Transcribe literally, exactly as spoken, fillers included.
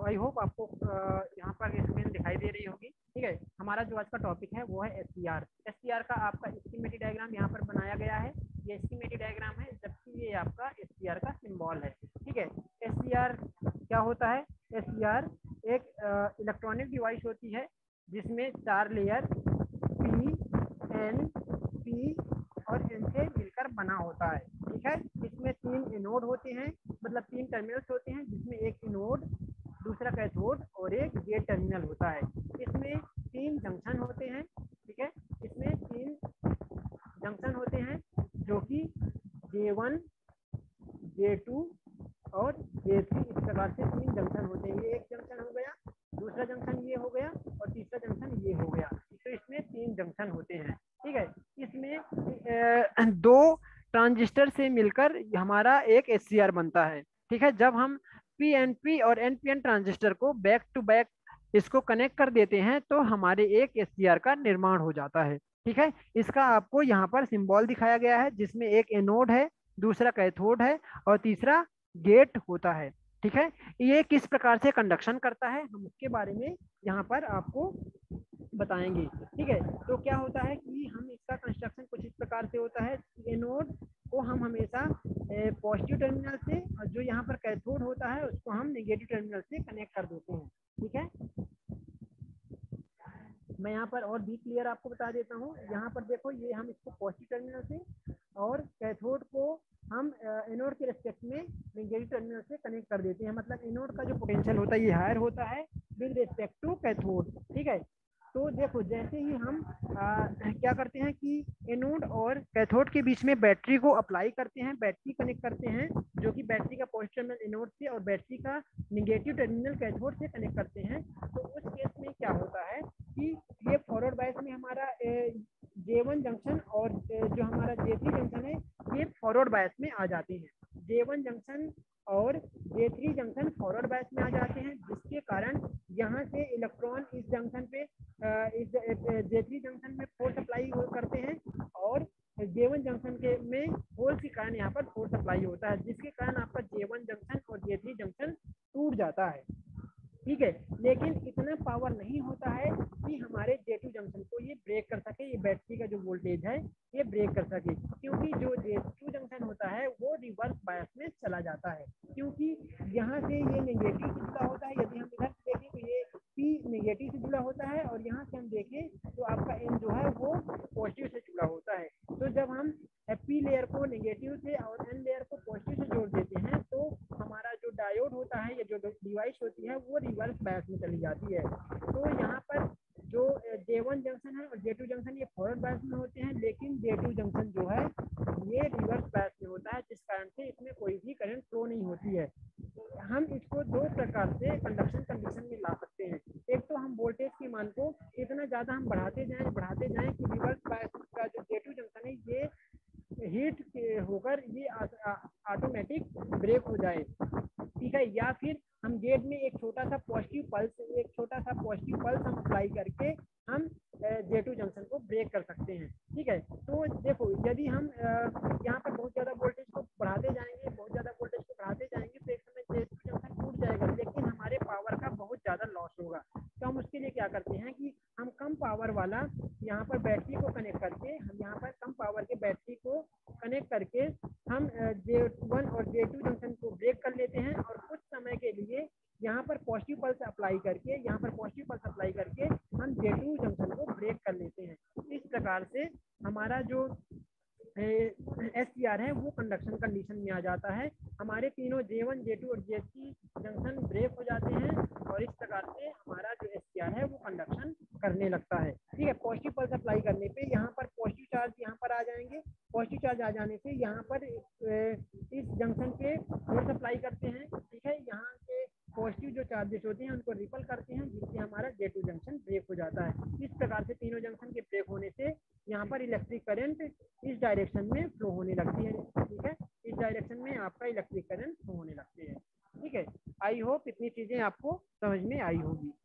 I hope आपको यहाँ पर स्क्रीन दिखाई दे रही होगी। ठीक है, हमारा जो आज का टॉपिक है वो है S C R. S C R का आपका स्कीमेटिक डायग्राम यहाँ पर बनाया गया है। ये स्कीमेटिक डायग्राम है, जबकि ये आपका एस सी आर का सिंबल है। ठीक है, एस सी आर क्या होता है? एस सी आर एक इलेक्ट्रॉनिक डिवाइस होती है जिसमें चार लेयर पी, एन, पी और एन से मिलकर बना होता है। ठीक है, इसमें तीन एनोड होते हैं, मतलब तीन टर्मिनल्स होते हैं, जिसमें एक एनोड, दूसरा कैथोड और एक गेट टर्मिनल होता है। इसमें तीन जंक्शन होते हैं। ठीक है, इसमें तीन जंक्शन होते हैं जो कि जे वन, जे टू और जे थ्री, इस प्रकार से तीन जंक्शन होते हैं। ये एक जंक्शन हो गया, दूसरा जंक्शन ये हो गया और तीसरा जंक्शन ये हो गया। तो इसमें तीन जंक्शन होते हैं। ठीक है, इसमें दो ट्रांजिस्टर से मिलकर हमारा एक एस सी आर बनता है। ठीक है, जब हम पी एन पी और एन पी एन ट्रांजिस्टर को बैक टू बैक इसको कनेक्ट कर देते हैं तो हमारे एक एस सी आर का निर्माण हो जाता है। ठीक है, इसका आपको यहाँ पर सिंबल दिखाया गया है, जिसमें एक एनोड है, दूसरा कैथोड है और तीसरा गेट होता है। ठीक है, ये किस प्रकार से कंडक्शन करता है हम उसके बारे में यहाँ पर आपको बताएंगे। ठीक है, तो क्या होता है कि हम इसका कंस्ट्रक्शन कुछ इस प्रकार से होता है। एनोड को हम हमेशा पॉजिटिव टर्मिनल से और जो यहाँ पर कैथोड होता है उसको हम नेगेटिव टर्मिनल से कनेक्ट कर देते हैं। ठीक है, मैं यहाँ पर और भी क्लियर आपको बता देता हूँ। यहाँ पर देखो, ये हम इसको पॉजिटिव टर्मिनल से और कैथोड को हम एनोड के रेस्पेक्ट में नेगेटिव टर्मिनल से कनेक्ट कर देते हैं। मतलब एनोड का जो पोटेंशियल होता है ये हायर होता है विद रिस्पेक्ट टू कैथोड। ठीक है, तो देखो जैसे ही हम आ, क्या करते हैं कि एनोड और कैथोड के बीच में बैटरी को अप्लाई करते हैं, बैटरी कनेक्ट करते हैं, जो कि बैटरी का पॉजिटिव टर्मिनल एनोड से और बैटरी का निगेटिव टर्मिनल कैथोड से कनेक्ट करते हैं। तो उस केस में क्या होता है कि ये फॉरवर्ड बायस में हमारा जे वन जंक्शन और जो हमारा जे थ्री जंक्शन है ये फॉरवर्ड बायस में आ जाते हैं। जे वन जंक्शन और J three junction forward bias में आ जाते हैं, जिसके कारण यहाँ से इलेक्ट्रॉन इस जंक्शन पे इस जे थ्री जंक्शन में फोर्स अप्लाई करते हैं और जे वन जंक्शन के में होल के कारण यहाँ पर फोर्स अप्लाई होता है, जिसके कारण आपका जे वन जंक्शन और जे थ्री जंक्शन टूट जाता है। ठीक है, लेकिन इतना पावर नहीं होता है कि हमारे जे टू जंक्शन को ये ब्रेक कर सके, ये बैटरी का जो वोल्टेज है ये ब्रेक कर सके, क्योंकि जो जे टू जंक्शन होता है वो रिवर्स बायस में चला जाता है, क्योंकि यहाँ से ये नेगेटिव से जुड़ा होता है। यदि हम इधर से देखें तो ये पी नेगेटिव से जुड़ा होता है और यहाँ से हम देखें तो आपका एन जो है वो पॉजिटिव से जुड़ा होता है। तो जब हम पी लेयर को नेगेटिव से और एन लेयर को पॉजिटिव से जोड़ देते हैं तो हमारा जो डायोड होता है या जो डिवाइस होती है वो रिवर्स बायस में चली जाती है। तो यहाँ पर जो जे वन जंक्शन है और जे टू जंक्शन ये फॉरवर्ड बायस में होते हैं, लेकिन जे टू जंक्शन जो है ये रिवर्स बायस में होता है, जिस कारण से इसमें कोई भी करंट फ्लो नहीं होती है। हम इसको दो प्रकार से कंडक्शन कंडीशन में ला सकते हैं। एक तो हम वोल्टेज की मान को इतना ज़्यादा हम बढ़ाते जाएं बढ़ाते जाएं कि रिवर्स बायस का जो जे टू जंक्शन है ये हीट होकर ये ऑटोमेटिक ब्रेक हो जाए। ठीक है, या फिर हम गेट में एक छोटा सा पॉजिटिव पल्स एक छोटा सा पॉजिटिव पल्स हम अप्लाई करके हम जे टू जंक्शन को ब्रेक कर सकते हैं। ठीक है, तो देखो यदि हम यहाँ पर बहुत ज़्यादा वोल्टेज को बढ़ाते जाएंगे बहुत ज़्यादा वोल्टेज को बढ़ाते जाएंगे तो एक समय जे टू जंक्शन टूट जाएगा, लेकिन हमारे पावर का बहुत ज़्यादा लॉस होगा। तो हम उसके लिए क्या करते हैं कि हम कम पावर वाला यहाँ पर बैटरी को कनेक्ट करके हम यहाँ पर कम पावर के बैटरी को कनेक्ट करके हम जे वन और जे टू जंक्शन को ब्रेक कर लेते हैं और कुछ समय के लिए यहाँ पर पॉजिटिव पल्स अप्लाई करके यहाँ पर पॉजिटिव पल्स अप्लाई करके हम जे टू जंक्शन को ब्रेक कर लेते हैं। इस प्रकार से हमारा जो एस सी आर है वो कंडक्शन कंडीशन में आ जाता है। हमारे तीनों जे वन, जे टू और जे थ्री जंक्शन ब्रेक हो जाते हैं और इस प्रकार से हमारा जो एस सी आर है वो कंडक्शन करने लगता है। ठीक है, पॉजिटिव पल्स अप्लाई करने पे यहाँ पर पॉजिटिव चार्ज यहाँ पर आ जाएंगे, पॉजिटिव चार्ज आ जाने से यहाँ पर इस जंक्शन पे फोर्स अप्लाई करते हैं। ठीक है, यहाँ के पॉजिटिव जो चार्जेस होते हैं उनको रिपल करते हैं, जिससे हमारा जे टू जंक्शन ब्रेक हो जाता है। इस प्रकार से तीनों जंक्शन के ब्रेक होने से यहाँ पर इलेक्ट्रिक करंट इस डायरेक्शन में फ्लो होने लगती है। ठीक है, इस डायरेक्शन में आपका इलेक्ट्रिक करंट फ्लो होने लगते हैं। ठीक है, आई होप इतनी चीज़ें आपको समझ में आई होगी।